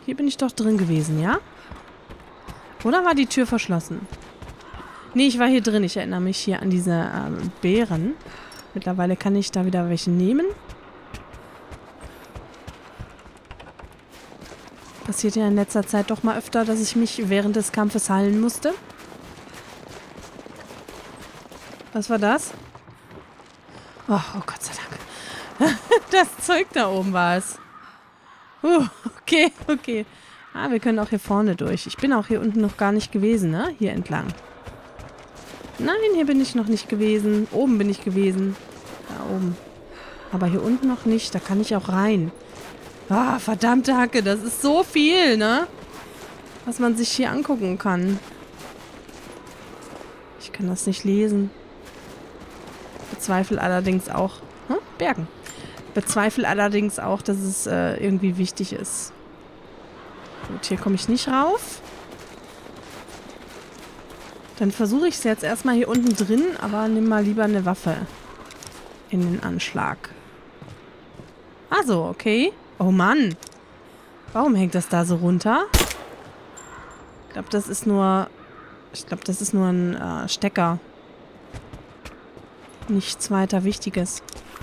Hier bin ich doch drin gewesen, ja? Oder war die Tür verschlossen? Nee, ich war hier drin. Ich erinnere mich hier an diese Beeren. Mittlerweile kann ich da wieder welche nehmen. Passiert ja in letzter Zeit doch mal öfter, dass ich mich während des Kampfes heilen musste. Was war das? Oh Gott sei Dank. Das Zeug da oben war es. Okay. Ah, wir können auch hier vorne durch. Ich bin auch hier unten noch gar nicht gewesen, ne? Hier entlang. Nein, hier bin ich noch nicht gewesen. Oben bin ich gewesen. Da oben. Aber hier unten noch nicht. Da kann ich auch rein. Ah, verdammte Hacke. Das ist so viel, ne? Was man sich hier angucken kann. Ich kann das nicht lesen. Bezweifle allerdings auch... Bergen. Bezweifle allerdings auch, dass es irgendwie wichtig ist. Gut, hier komme ich nicht rauf. Dann versuche ich es jetzt erstmal hier unten drin, aber nimm mal lieber eine Waffe in den Anschlag. Ah so, okay. Oh Mann. Warum hängt das da so runter? Ich glaube, das ist nur... ein Stecker. Nichts weiter Wichtiges.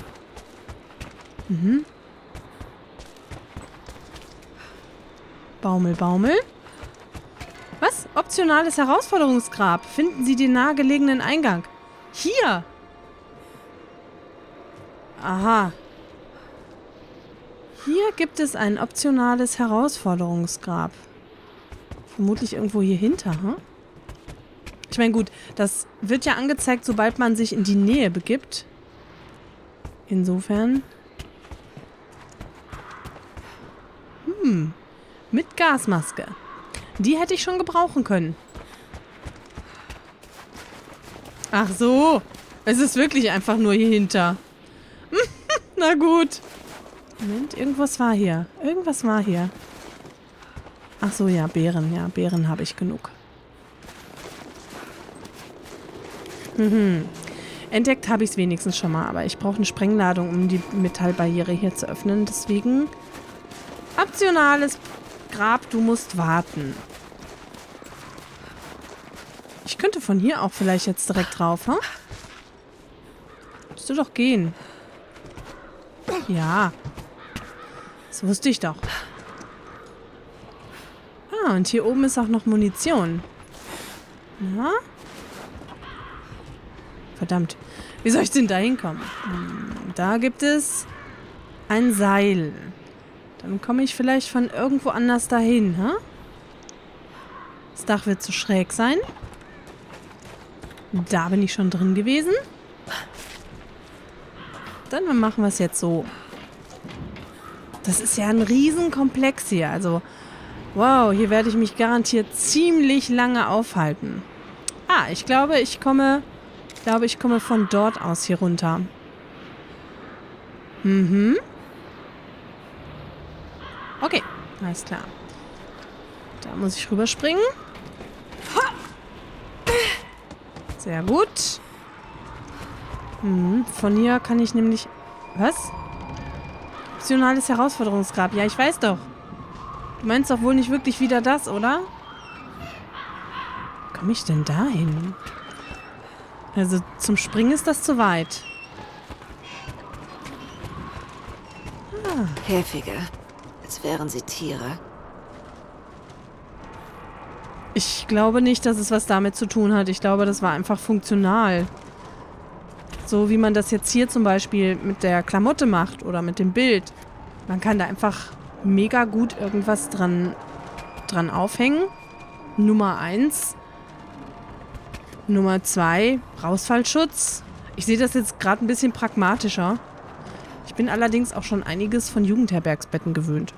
Baumel. Was? Optionales Herausforderungsgrab. Finden Sie den nahegelegenen Eingang. Hier! Aha. Hier gibt es ein optionales Herausforderungsgrab. Vermutlich irgendwo hier hinter, hm? Ich meine, gut, das wird ja angezeigt, sobald man sich in die Nähe begibt. Insofern... Mit Gasmaske. Die hätte ich schon gebrauchen können. Ach so. Es ist wirklich einfach nur hier hinter. Na gut. Moment, irgendwas war hier. Ach so, ja, Beeren. Ja, Beeren habe ich genug. Entdeckt habe ich es wenigstens schon mal, aber ich brauche eine Sprengladung, um die Metallbarriere hier zu öffnen. Deswegen optionales Grab, du musst warten. Ich könnte von hier auch vielleicht jetzt direkt drauf, hm? Müsste doch gehen. Ja. Das wusste ich doch. Ah, und hier oben ist auch noch Munition. Na? Verdammt. Wie soll ich denn da hinkommen? Da gibt es ein Seil. Dann komme ich vielleicht von irgendwo anders dahin, hä? Das Dach wird zu schräg sein. Da bin ich schon drin gewesen. Dann machen wir es jetzt so. Das ist ja ein Riesenkomplex hier. Also, wow, hier werde ich mich garantiert ziemlich lange aufhalten. Ah, ich glaube, ich komme von dort aus hier runter. Okay, alles klar. Da muss ich rüberspringen. Sehr gut. Von hier kann ich nämlich... Was? Optionales Herausforderungsgrab. Ja, ich weiß doch. Du meinst doch wohl nicht wirklich wieder das, oder? Wie komme ich denn da hin? Also zum Springen ist das zu weit. Käfige. Als wären sie Tiere. Ich glaube nicht, dass es was damit zu tun hat. Ich glaube, das war einfach funktional. So wie man das jetzt hier zum Beispiel mit der Klamotte macht oder mit dem Bild. Man kann da einfach mega gut irgendwas dran aufhängen. Nummer 1. Nummer 2, Rausfallschutz. Ich sehe das jetzt gerade ein bisschen pragmatischer. Ich bin allerdings auch schon einiges von Jugendherbergsbetten gewöhnt.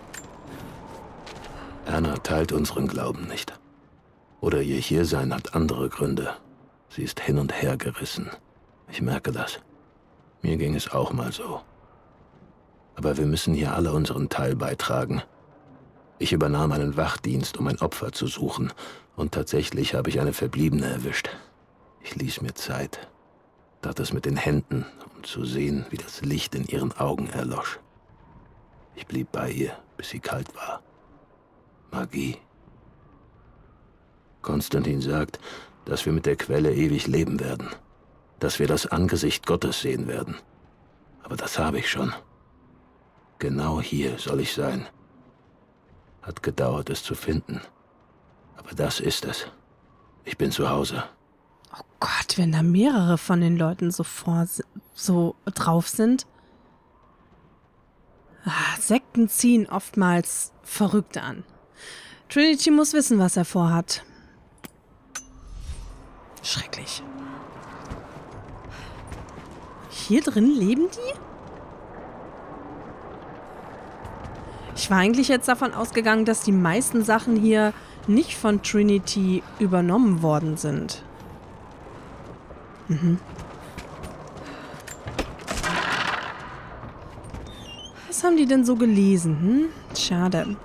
Anna teilt unseren Glauben nicht. Oder ihr Hiersein hat andere Gründe. Sie ist hin und her gerissen. Ich merke das. Mir ging es auch mal so. Aber wir müssen hier alle unseren Teil beitragen. Ich übernahm einen Wachdienst, um ein Opfer zu suchen. Und tatsächlich habe ich eine Verbliebene erwischt. Ich ließ mir Zeit. Tat es mit den Händen, um zu sehen, wie das Licht in ihren Augen erlosch. Ich blieb bei ihr, bis sie kalt war. Magie. Konstantin sagt, dass wir mit der Quelle ewig leben werden. Dass wir das Angesicht Gottes sehen werden. Aber das habe ich schon. Genau hier soll ich sein. Hat gedauert, es zu finden. Aber das ist es. Ich bin zu Hause. Oh Gott, wenn da mehrere von den Leuten so drauf sind. Sekten ziehen oftmals Verrückte an. Trinity muss wissen, was er vorhat. Schrecklich. Hier drin leben die? Ich war eigentlich jetzt davon ausgegangen, dass die meisten Sachen hier nicht von Trinity übernommen worden sind. Was haben die denn so gelesen? Schade.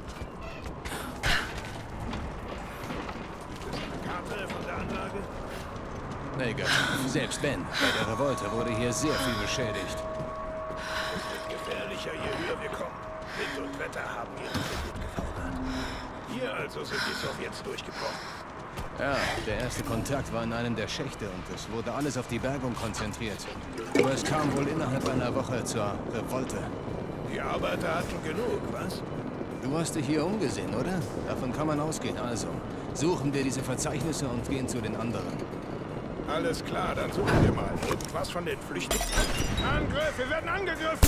Neger, selbst wenn, bei der Revolte wurde hier sehr viel beschädigt. Es wird gefährlicher, je höher wir kommen. Wind und Wetter haben hier nicht so gut gefordert. Hier also sind die Sowjets durchgebrochen. Ja, der erste Kontakt war in einem der Schächte und es wurde alles auf die Bergung konzentriert. Aber es kam wohl innerhalb einer Woche zur Revolte. Die Arbeiter hatten genug, was? Du hast dich hier umgesehen, oder? Davon kann man ausgehen. Also, suchen wir diese Verzeichnisse und gehen zu den anderen. Alles klar, dann suchen wir mal irgendwas von den Flüchtlingen. Angriff, wir werden angegriffen!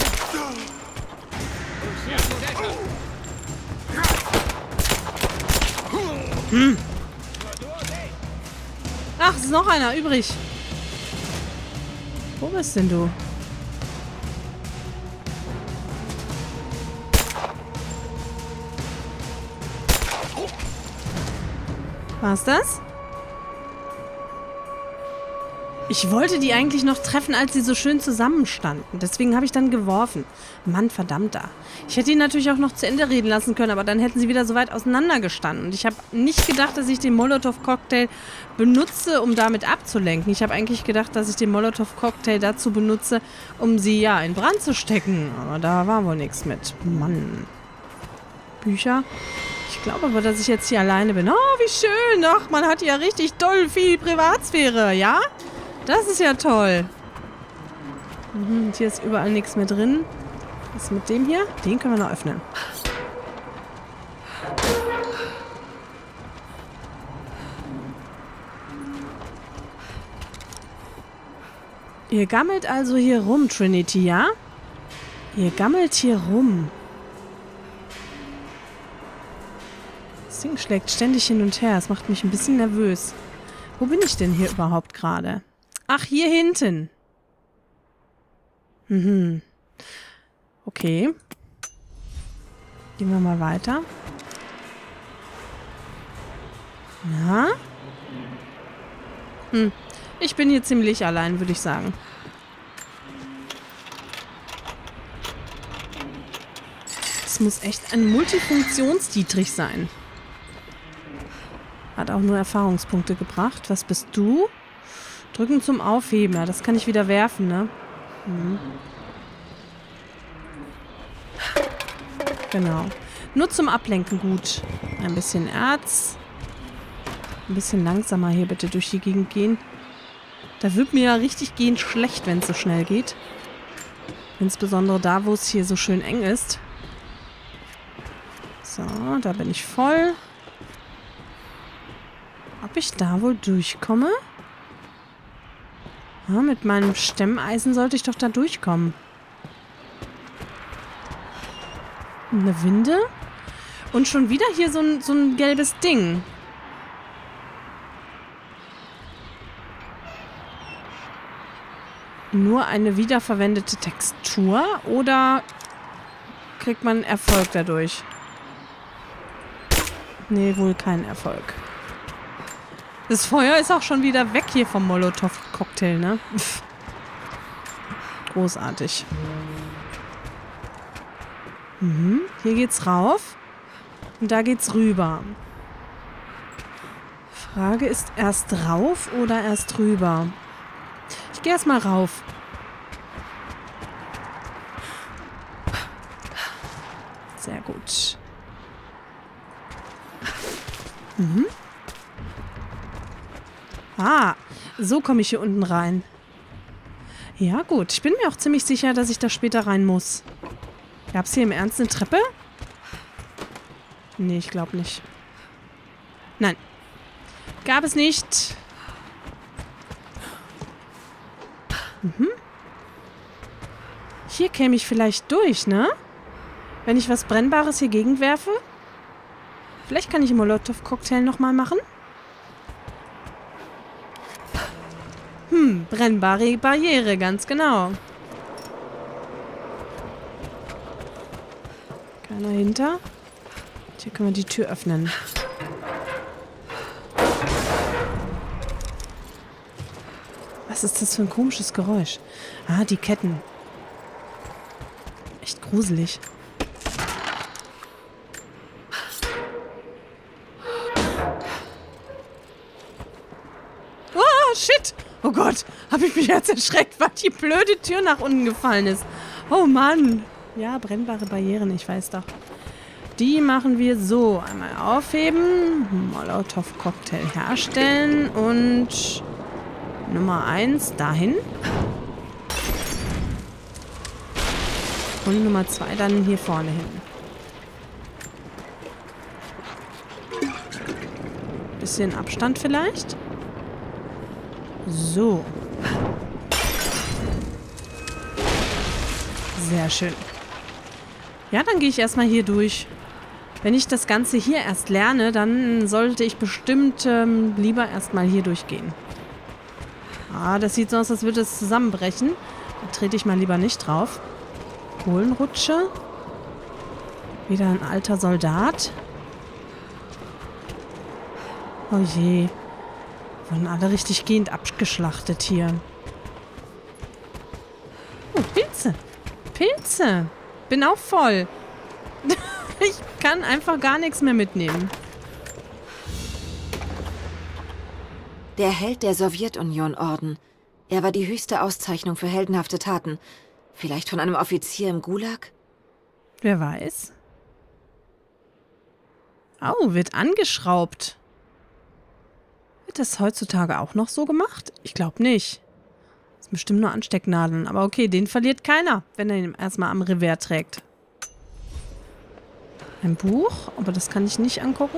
Ach, es ist noch einer übrig. Wo bist denn du? War's das? Ich wollte die eigentlich noch treffen, als sie so schön zusammenstanden. Deswegen habe ich dann geworfen. Mann, verdammter. Ich hätte ihn natürlich auch noch zu Ende reden lassen können, aber dann hätten sie wieder so weit auseinander gestanden. Und ich habe nicht gedacht, dass ich den Molotow-Cocktail benutze, um damit abzulenken. Ich habe eigentlich gedacht, dass ich den Molotow-Cocktail dazu benutze, um sie ja in Brand zu stecken. Aber da war wohl nichts mit. Mann. Bücher. Ich glaube aber, dass ich jetzt hier alleine bin. Oh, wie schön. Ach, man hat ja richtig doll viel Privatsphäre, ja? Das ist ja toll. Und hier ist überall nichts mehr drin. Was ist mit dem hier? Den können wir noch öffnen. Ihr gammelt also hier rum, Trinity, ja? Ihr gammelt hier rum. Das Ding schlägt ständig hin und her. Das macht mich ein bisschen nervös. Wo bin ich denn hier überhaupt gerade? Ach, hier hinten. Okay. Gehen wir mal weiter. Na? Ich bin hier ziemlich allein, würde ich sagen. Das muss echt ein Multifunktions-Dietrich sein. Hat auch nur Erfahrungspunkte gebracht. Was bist du? Drücken zum Aufheben. Ja, das kann ich wieder werfen, ne? Genau. Nur zum Ablenken gut. Ein bisschen Erz. Ein bisschen langsamer hier bitte durch die Gegend gehen. Da wird mir ja richtig gehend schlecht, wenn es so schnell geht. Insbesondere da, wo es hier so schön eng ist. So, da bin ich voll. Ob ich da wohl durchkomme? Ja, mit meinem Stemmeisen sollte ich doch da durchkommen. Eine Winde? Und schon wieder hier so ein gelbes Ding. Nur eine wiederverwendete Textur oder kriegt man Erfolg dadurch? Nee, wohl kein Erfolg. Das Feuer ist auch schon wieder weg hier vom Molotow-Cocktail, ne? Pff. Großartig. Hier geht's rauf. Und da geht's rüber. Frage ist, erst rauf oder erst rüber? Ich gehe erst mal rauf. Sehr gut. Mhm. Ah, so komme ich hier unten rein. Ja gut, ich bin mir auch ziemlich sicher, dass ich da später rein muss. Gab es hier im Ernst eine Treppe? Nee, ich glaube nicht. Nein. Gab es nicht. Mhm. Hier käme ich vielleicht durch, ne? Wenn ich was Brennbares hier gegenwerfe? Vielleicht kann ich einen Molotow-Cocktail nochmal machen? Brennbare Barriere, ganz genau. Keiner hinter. Hier können wir die Tür öffnen. Was ist das für ein komisches Geräusch? Ah, die Ketten. Echt gruselig. Oh, shit! Oh Gott, habe ich mich jetzt erschreckt, weil die blöde Tür nach unten gefallen ist. Oh Mann. Ja, brennbare Barrieren, ich weiß doch. Die machen wir so. Einmal aufheben, Molotow-Cocktail herstellen und Nummer 1 dahin. Und Nummer 2 dann hier vorne hin. Bisschen Abstand vielleicht. So. Sehr schön. Ja, dann gehe ich erstmal hier durch. Wenn ich das Ganze hier erst lerne, dann sollte ich bestimmt lieber erstmal hier durchgehen. Ah, das sieht so aus, als würde es zusammenbrechen. Da trete ich mal lieber nicht drauf. Kohlenrutsche. Wieder ein alter Soldat. Oh je. Wurden alle richtig gehend abgeschlachtet hier. Oh, Pilze. Pilze. Bin auch voll. Ich kann einfach gar nichts mehr mitnehmen. Der Held der Sowjetunion-Orden. Er war die höchste Auszeichnung für heldenhafte Taten. Vielleicht von einem Offizier im Gulag? Wer weiß. Oh, wird angeschraubt. Wird das heutzutage auch noch so gemacht? Ich glaube nicht. Das sind bestimmt nur Anstecknadeln. Aber okay, den verliert keiner, wenn er ihn erstmal am Revers trägt. Ein Buch, aber das kann ich nicht angucken.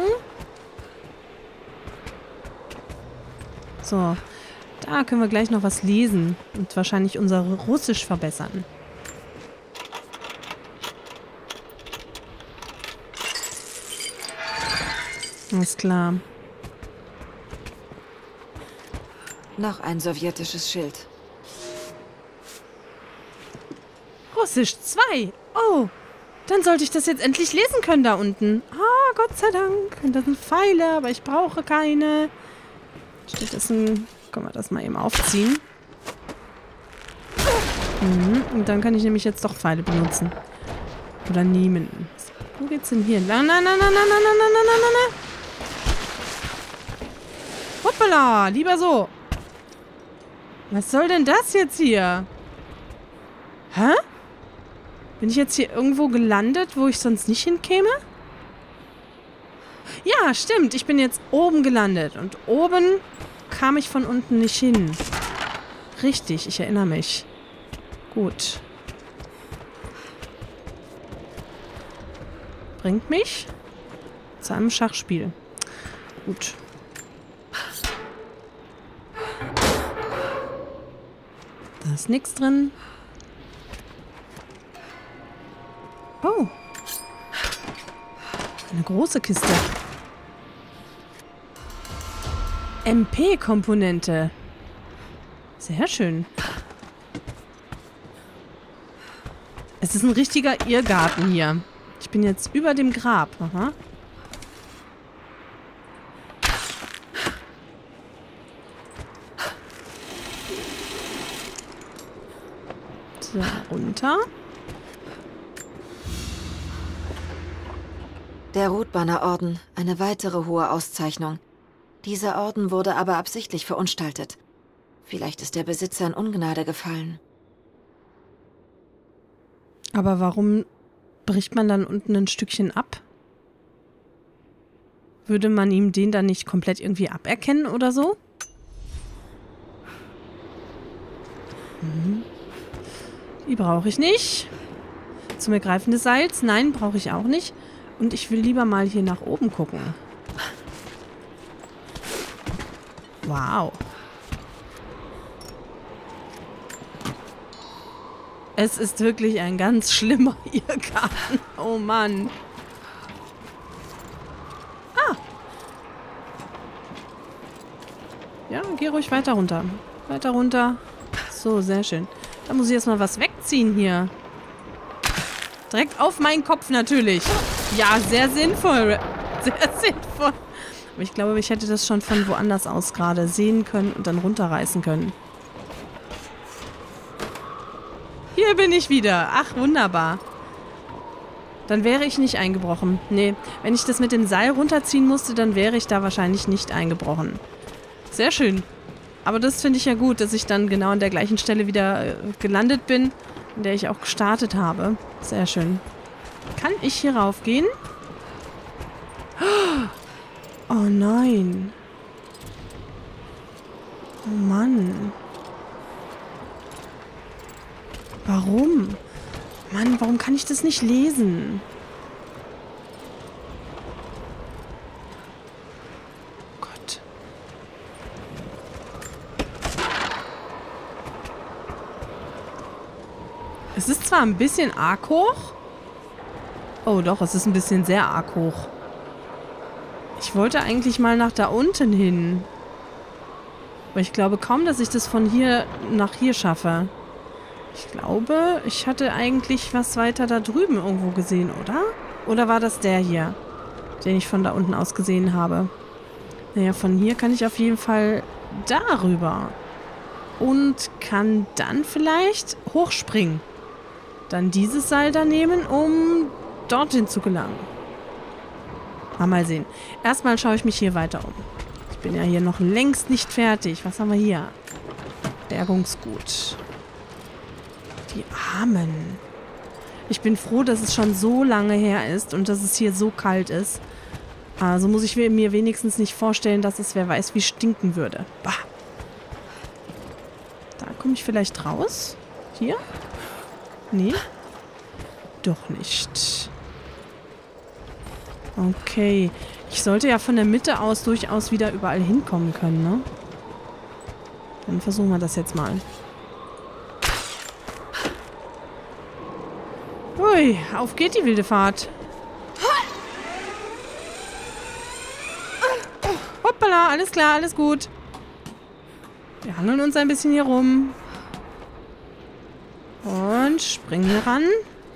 So, da können wir gleich noch was lesen und wahrscheinlich unser Russisch verbessern. Alles klar. Noch ein sowjetisches Schild. Russisch 2. Oh, dann sollte ich das jetzt endlich lesen können da unten. Ah, Gott sei Dank. Und das sind Pfeile, aber ich brauche keine. Stattdessen können wir das mal eben aufziehen. Und dann kann ich nämlich jetzt doch Pfeile benutzen. Oder nehmen. Wo geht's denn hier? Nein, nein, nein, nein, nein, nein, nein, nein, nein, nein, nein. Hoppala, lieber so. Was soll denn das jetzt hier? Hä? Bin ich jetzt hier irgendwo gelandet, wo ich sonst nicht hinkäme? Ja, stimmt. Ich bin jetzt oben gelandet. Und oben kam ich von unten nicht hin. Richtig, ich erinnere mich. Gut. Bringt mich zu einem Schachspiel. Gut. Da ist nichts drin. Oh. Eine große Kiste. MP-Komponente. Sehr schön. Es ist ein richtiger Irrgarten hier. Ich bin jetzt über dem Grab. Aha. So, runter. Der Rotbannerorden, eine weitere hohe Auszeichnung. Dieser Orden wurde aber absichtlich verunstaltet. Vielleicht ist der Besitzer in Ungnade gefallen. Aber warum bricht man dann unten ein Stückchen ab? Würde man ihm den dann nicht komplett irgendwie aberkennen oder so? Die brauche ich nicht. Zum Ergreifen des Seils? Nein, brauche ich auch nicht. Und ich will lieber mal hier nach oben gucken. Wow. Es ist wirklich ein ganz schlimmer Irrgarten. Oh Mann. Ah. Ja, geh ruhig weiter runter. Weiter runter. So, sehr schön. Da muss ich erstmal was wegziehen hier. Direkt auf meinen Kopf natürlich. Ja, sehr sinnvoll. Sehr sinnvoll. Aber ich glaube, ich hätte das schon von woanders aus gerade sehen können und dann runterreißen können. Hier bin ich wieder. Ach, wunderbar. Dann wäre ich nicht eingebrochen. Nee, wenn ich das mit dem Seil runterziehen musste, dann wäre ich da wahrscheinlich nicht eingebrochen. Sehr schön. Aber das finde ich ja gut, dass ich dann genau an der gleichen Stelle wieder gelandet bin, an der ich auch gestartet habe. Sehr schön. Kann ich hier raufgehen? Oh nein. Oh Mann. Warum? Mann, warum kann ich das nicht lesen? Gott. Es ist zwar ein bisschen arg hoch. Oh doch, es ist ein bisschen sehr arg hoch. Ich wollte eigentlich mal nach da unten hin. Aber ich glaube kaum, dass ich das von hier nach hier schaffe. Ich glaube, ich hatte eigentlich was weiter da drüben irgendwo gesehen, oder? Oder war das der hier, den ich von da unten aus gesehen habe? Naja, von hier kann ich auf jeden Fall darüber. Und kann dann vielleicht hochspringen. Dann dieses Seil da nehmen, um dorthin zu gelangen. Mal sehen. Erstmal schaue ich mich hier weiter um. Ich bin ja hier noch längst nicht fertig. Was haben wir hier? Bergungsgut. Die Armen. Ich bin froh, dass es schon so lange her ist und dass es hier so kalt ist. Also muss ich mir wenigstens nicht vorstellen, dass es wer weiß wie stinken würde. Bah. Da komme ich vielleicht raus? Hier? Nee? Doch nicht. Okay. Ich sollte ja von der Mitte aus durchaus wieder überall hinkommen können, ne? Dann versuchen wir das jetzt mal. Ui, auf geht die wilde Fahrt. Hoppala, alles klar, alles gut. Wir hangeln uns ein bisschen hier rum. Und springen hier ran.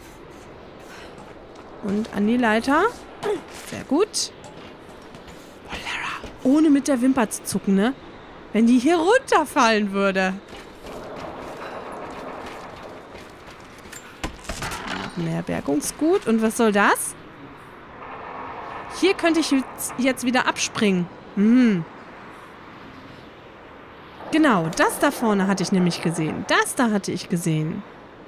Und an die Leiter. Sehr gut. Oh, Lara. Ohne mit der Wimper zu zucken, ne? Wenn die hier runterfallen würde. Noch mehr Bergungsgut. Und was soll das? Hier könnte ich jetzt wieder abspringen. Hm. Genau, das da vorne hatte ich nämlich gesehen. Das da hatte ich gesehen.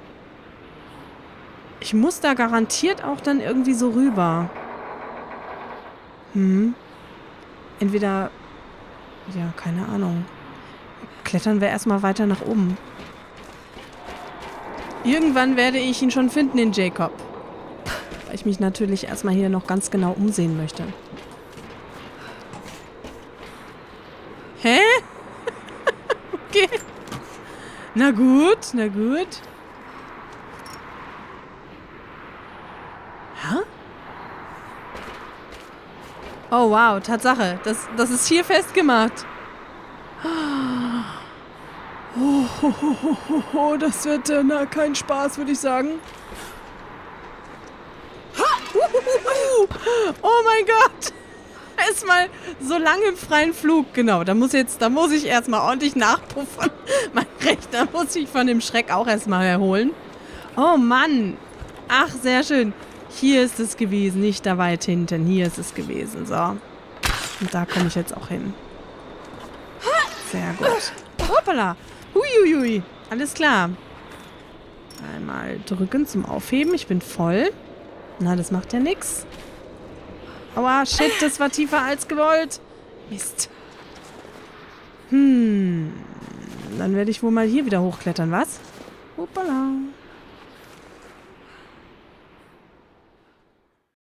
Ich muss da garantiert auch dann irgendwie so rüber. Entweder... Ja, keine Ahnung. Klettern wir erstmal weiter nach oben. Irgendwann werde ich ihn schon finden, den Jacob. Weil ich mich natürlich erstmal hier noch ganz genau umsehen möchte. Hä? Okay. Na gut, na gut. Hä? Oh wow, Tatsache. Das ist hier festgemacht. Oh, das wird kein Spaß, würde ich sagen. Oh mein Gott. Erstmal so lange im freien Flug. Genau, da muss ich erstmal ordentlich nachpuffern. Mein Rechner muss sich von dem Schreck auch erstmal erholen. Oh Mann. Ach, sehr schön. Hier ist es gewesen, nicht da weit hinten. Hier ist es gewesen. So. Und da komme ich jetzt auch hin. Sehr gut. Hoppala. Huiuiui. Alles klar. Einmal drücken zum Aufheben. Ich bin voll. Na, das macht ja nichts. Aua, shit, das war tiefer als gewollt. Mist. Dann werde ich wohl mal hier wieder hochklettern, was? Hoppala.